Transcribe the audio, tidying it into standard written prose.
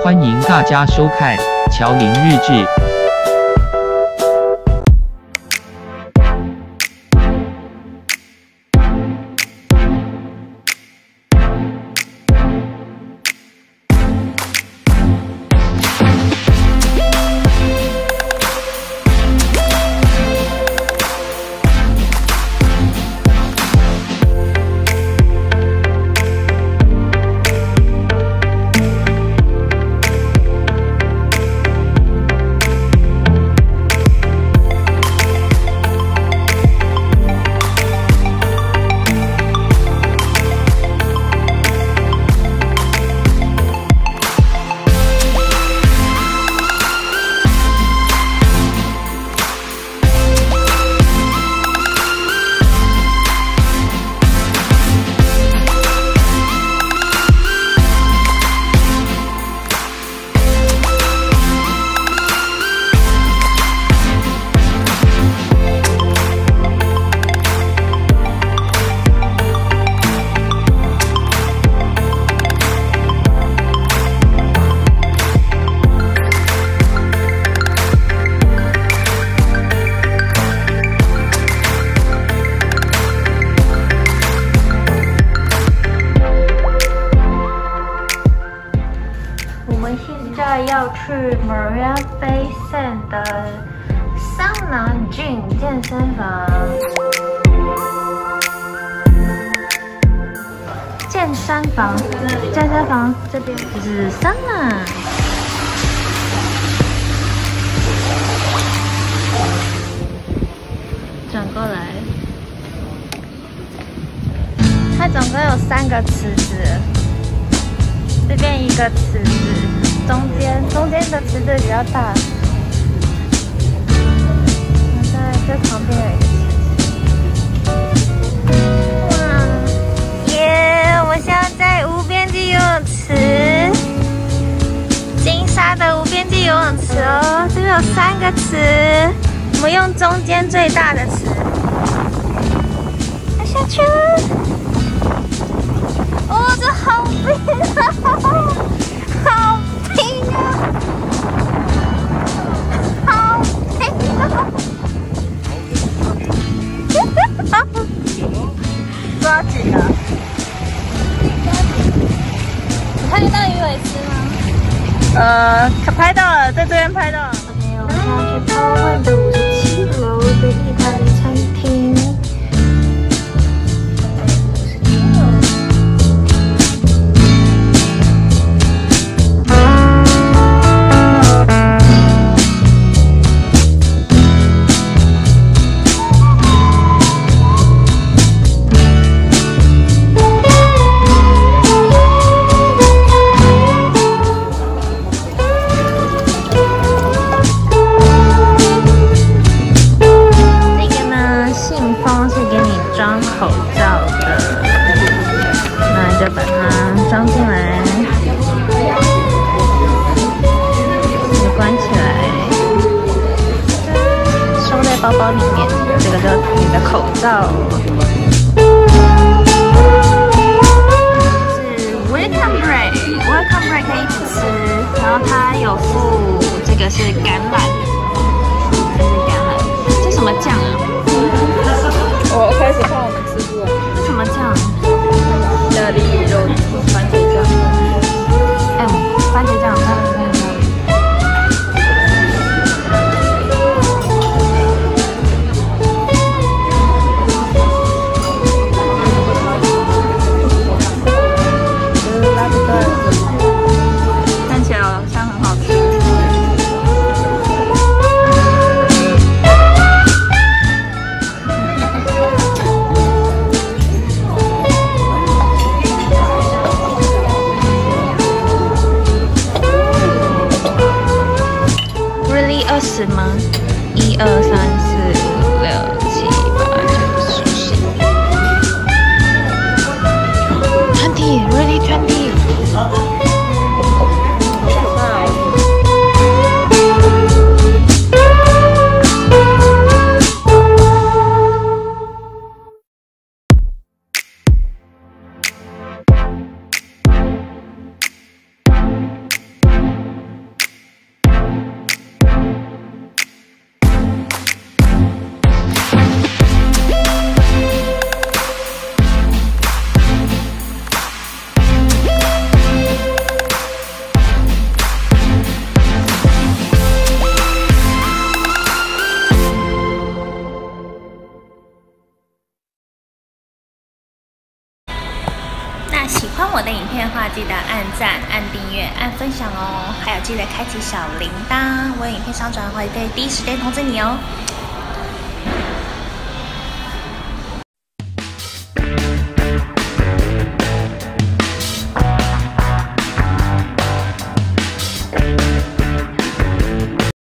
欢迎大家收看乔林日志。 现在要去 Marina Bay Sands 的桑拿 Gym 健身房。健身房这边就是桑拿。转过来，它总共有3个池子，这边一个池子。中间的池子比较大，在这旁边有一个池子。哇，耶！我现在在无边际游泳池，金沙的无边际游泳池哦。这边有3个池，我们用中间最大的池。要下去了！哦，这好冰啊！好冰啊！好冰啊！抓紧啊！你看得到鱼尾狮吗？拍到了，在这边拍到了。没有下去超问的57楼的意大利餐厅。口罩的，那就把它装进来，就关起来，收在包包里面。这个就是你的口罩，是 welcome break 可以一起吃，然后它有附这个是橄榄，这什么酱啊？ 我开始看我们吃不完。 这什么酱？ 意大利肉番茄酱。 番茄酱，看起来好像很好吃。20吗？1、2、3、4、5、6、7、8、9、10、20 really 20。 欢我的影片的话，记得按赞、按订阅、按分享哦，还有记得开启小铃铛，我有影片上传会第一时间通知你哦。